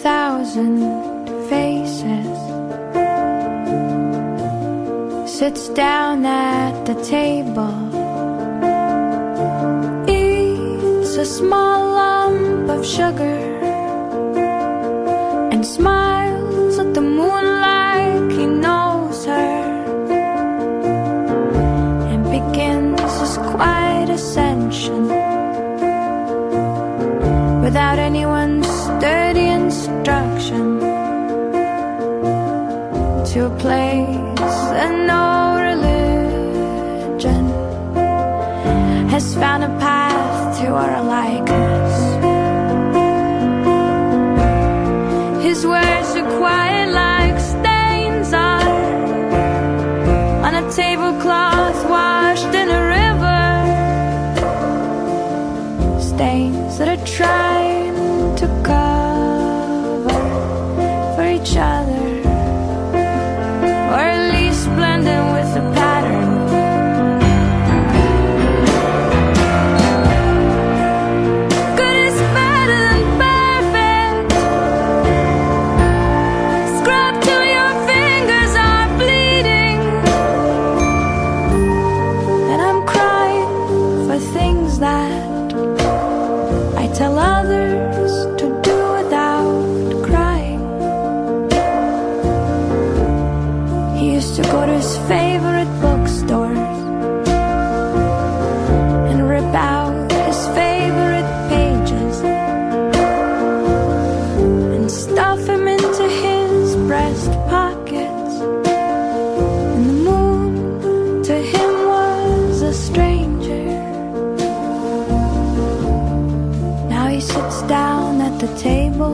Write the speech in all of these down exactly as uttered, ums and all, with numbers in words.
thousand faces, sits down at the table, eats a small lump of sugar, and smiles at the moon like he knows her, and begins his quiet ascension without anyone's sturdy instruction, to a place that no religion has found a path to our likeness. His words are quiet like stains are on a tablecloth washed in a river, stains that are trying to cover for each other, or at least blend in with the pattern. Good is better than perfect. Scrub till your fingers are bleeding. And I'm crying for things that I tell others to do without crying. He used to go to his favorite bookstores and rip out his favorite pages and stuff him into his breast pockets. And the moon to him was a stranger. Now he sits down at the table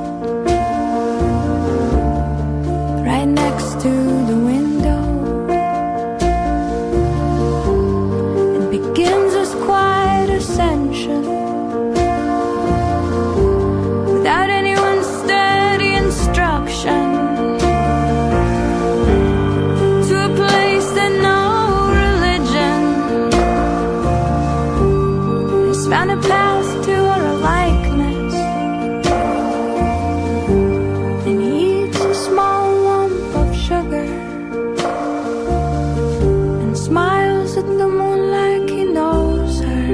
right next to the window and begins his quiet ascension without anyone's steady instruction, to a place that no religion has found a path to our likeness. And he eats a small lump of sugar and smiles at the moon like he knows her.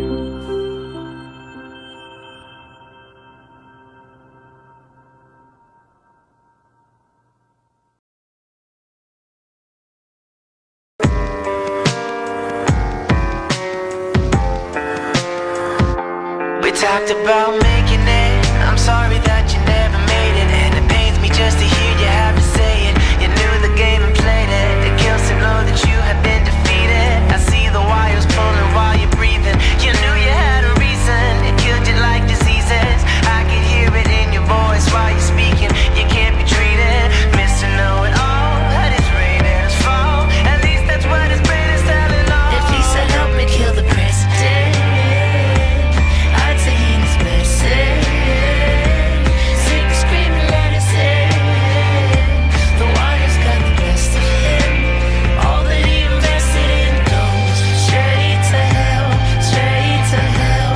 We talked about making it. I'm sorry that you never made it, and it pains me just to hear you have to say it. You knew the game and played it. It kills to know that you have been defeated. I see the wires pulling while you're breathing. You knew you had a reason. It killed you like diseases. I could hear it in your voice while you're speaking. You can't be treated, Mister Know-It-All. That is rain and it's fall. At least that's what his brain is telling all. If he said help me kill the president, I'd say he needs medicine. Sick of screaming, let us in. The wire's got the best of him. All that he invested in goes straight to hell, straight to hell.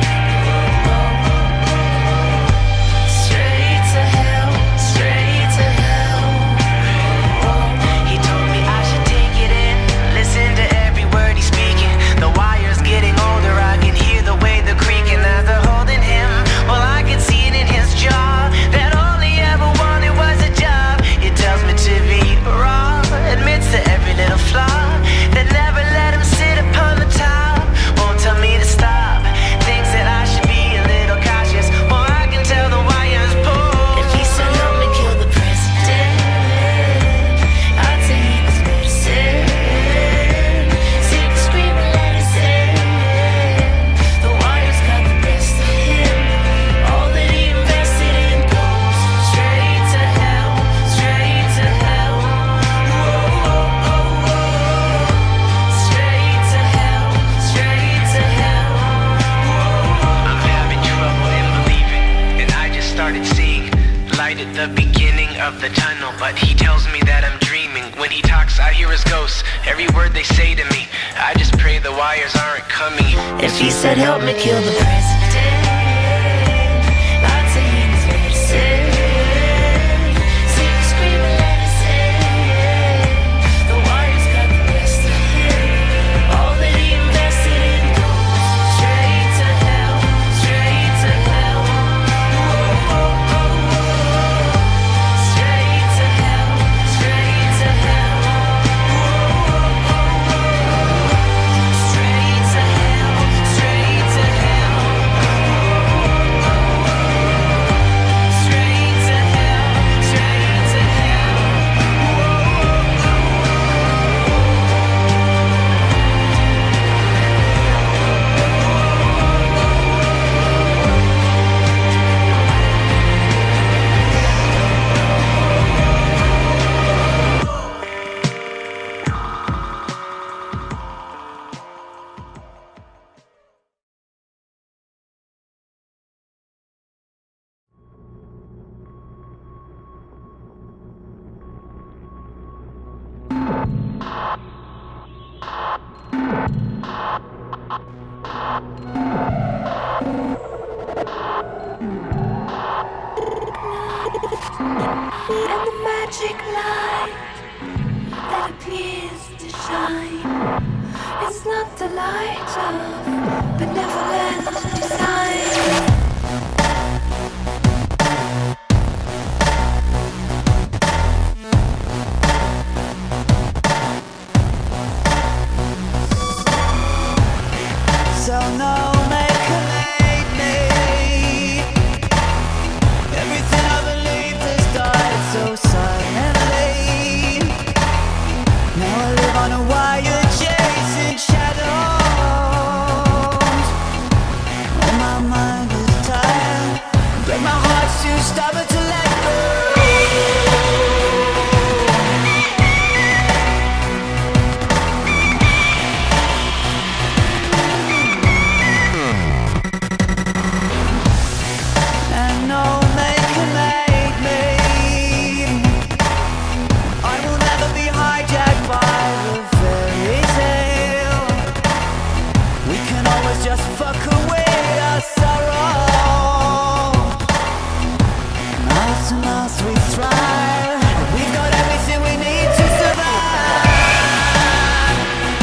Straight to hell, straight to hell. He told me I should take it in, listen to every word he's speaking. The wire's getting older, I can hear the way they're creaking as they're holding him. Well, I can see it in his jaw, that all he ever wanted was a job. He tells me to be raw, admits to every little flaw, that never let him sit upon the top. Won't tell me to stop, thinks that I should be a little cautious. Well, I can tell the wire's pulled. If he said help me kill the president, I'd say he needs medicine. Sick of screaming, let us in. The wire's got the best of him. All that he invested in goes straight to hell, straight to hell. Whoa, whoa, whoa, whoa. Straight to hell, straight to hell. I'm having trouble in believing, and I just started seeing light at the beginning of the tunnel. But he tells me that I'm dreaming. When he talks, I hear his ghosts. Every word they say to me, I just pray the wires aren't coming. If he said help me kill the president, I'd say he needs medicine. And the magic light that appears to shine, it's not the light of benevolent design. So no maker made me. Everything I believed has died so silently. Now I live on a wire chasing shadows. Oh, my mind is tired, but my heart's too stubborn to let go. Just fuck away our sorrow. Mouth to mouth we thrive. We've got everything we need to survive.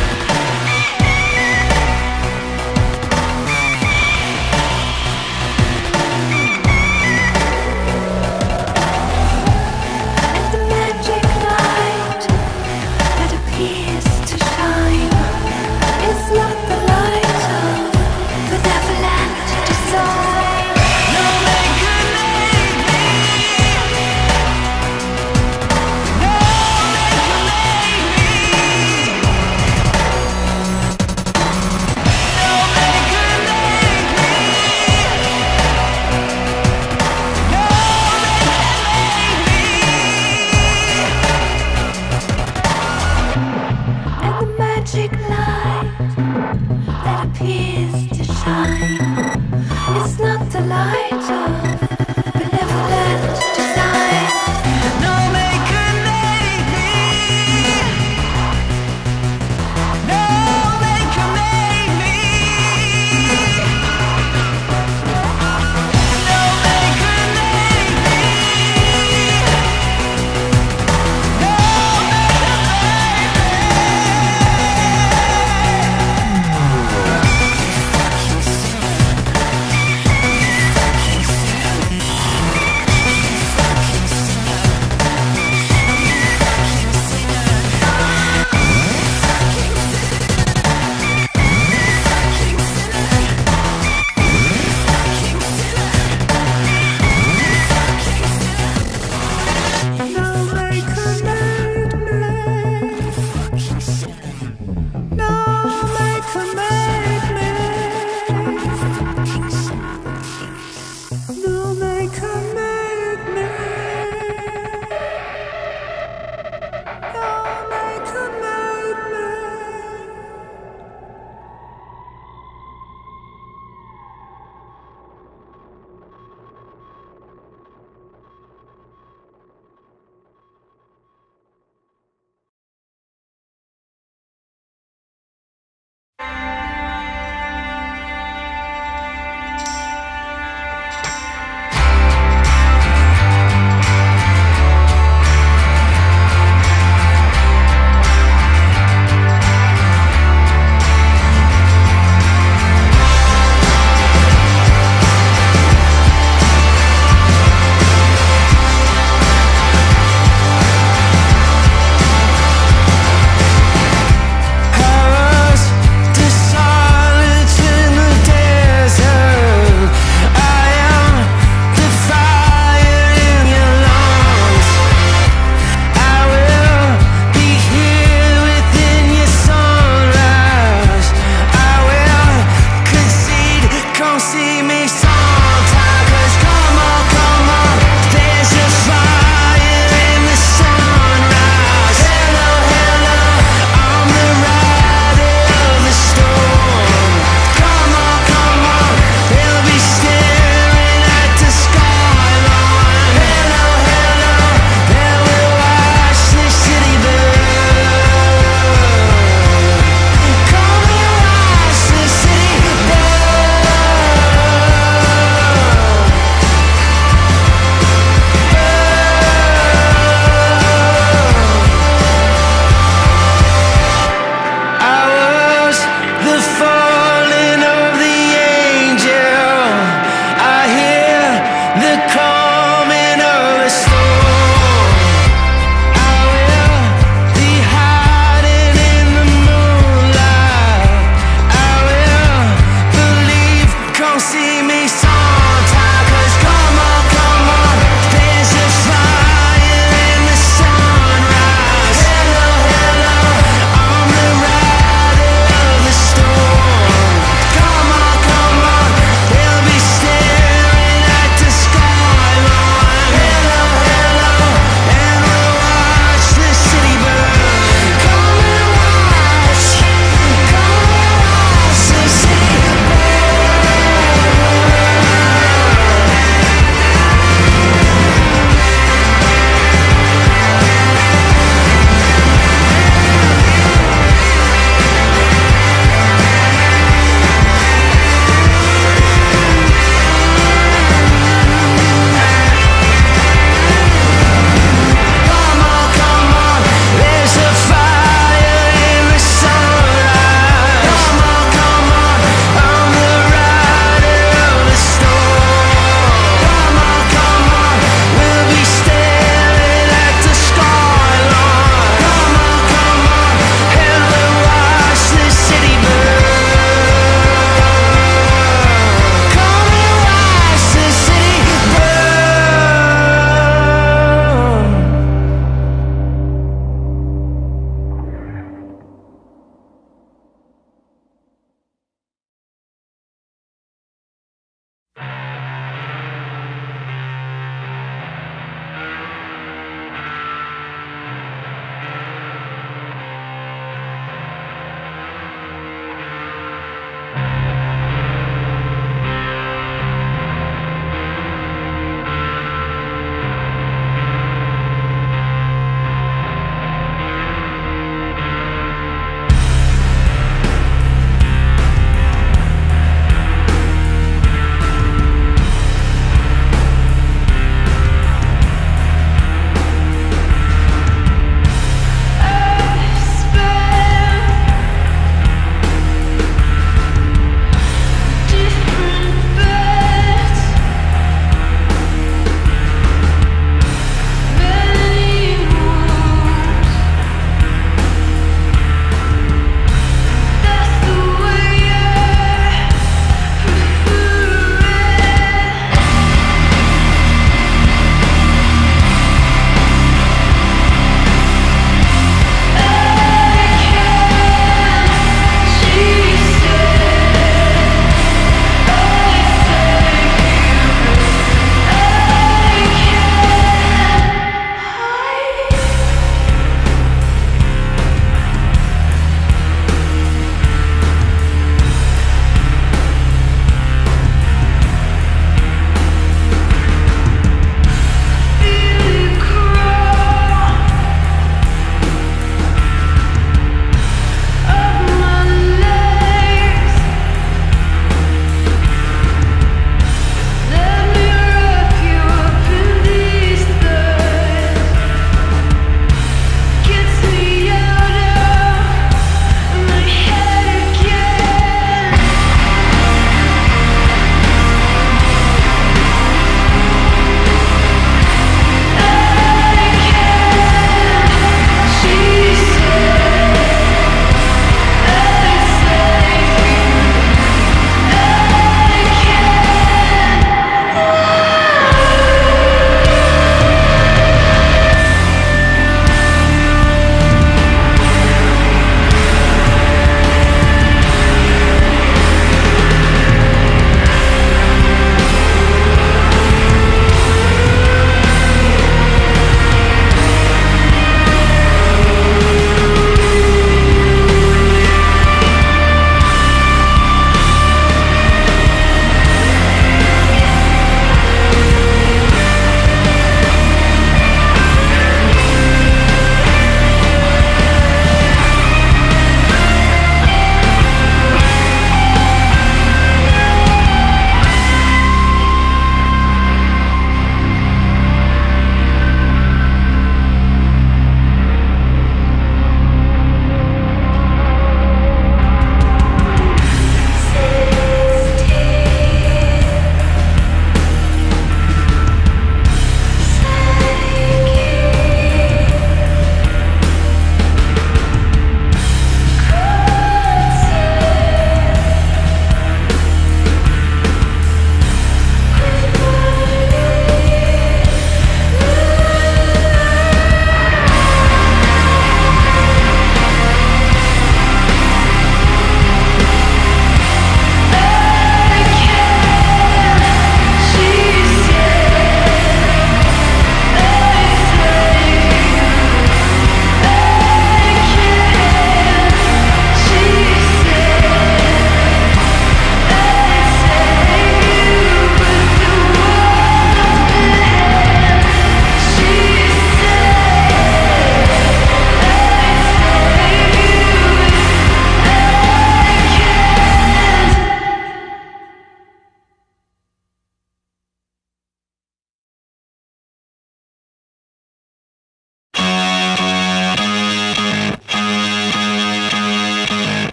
And the magic light that appears to shine is not the light of benevolent design. No maker made me. No maker made me. No maker made me. No maker made me. And the magic light that appears to shine, it's not the light of benevolent design. No maker made me. No maker made me. No maker made me. No maker made me.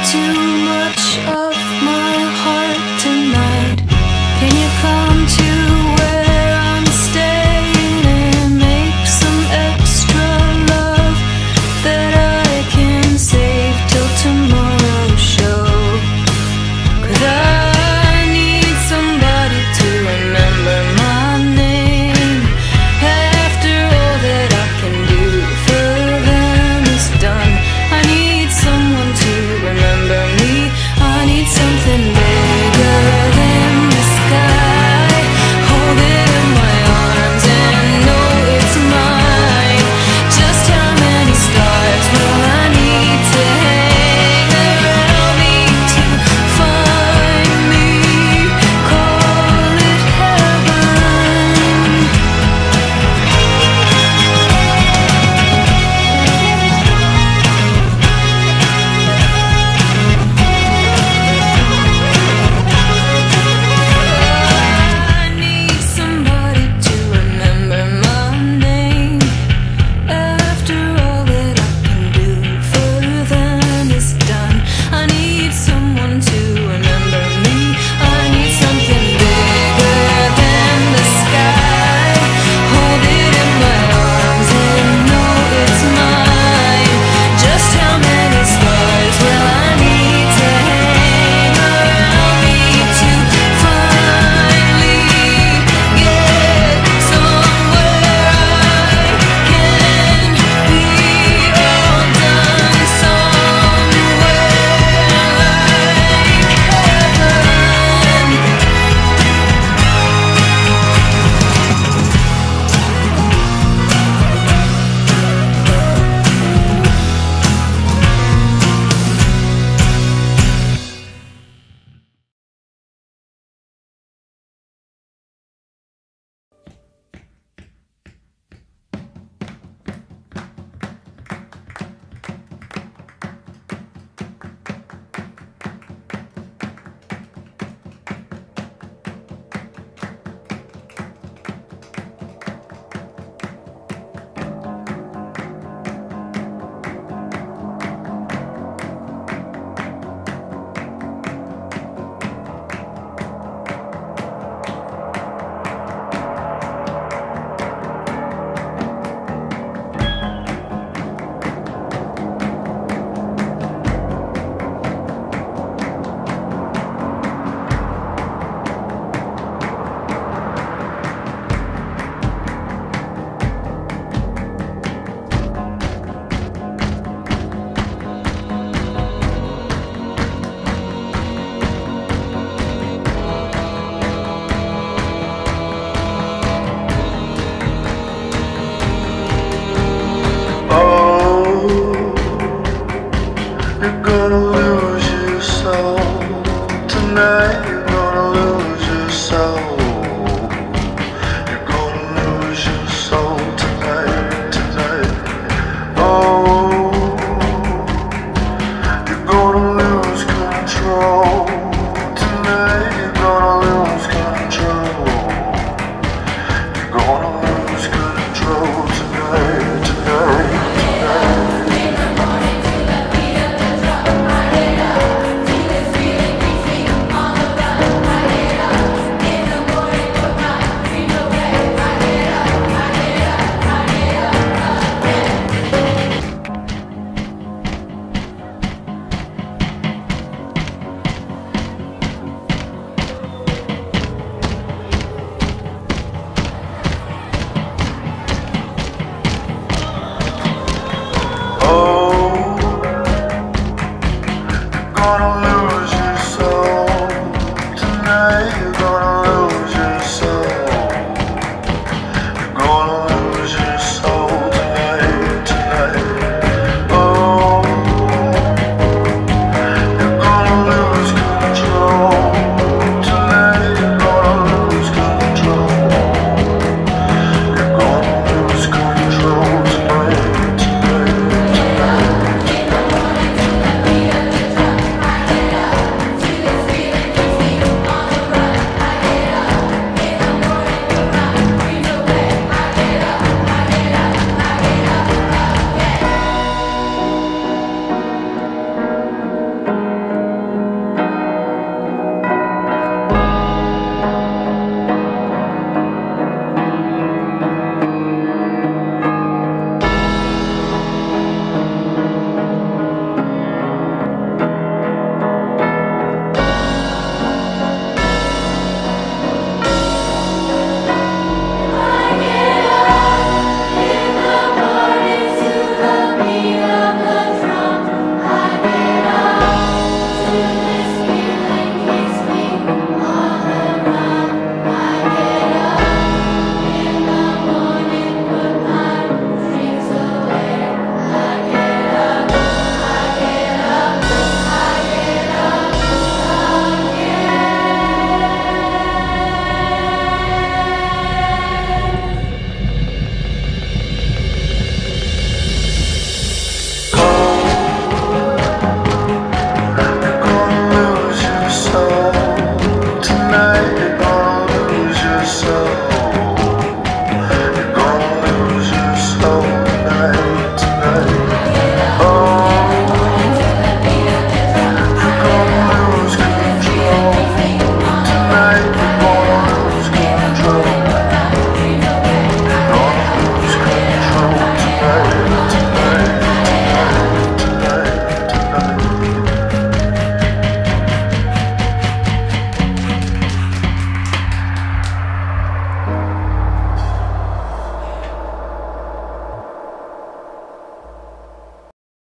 too much of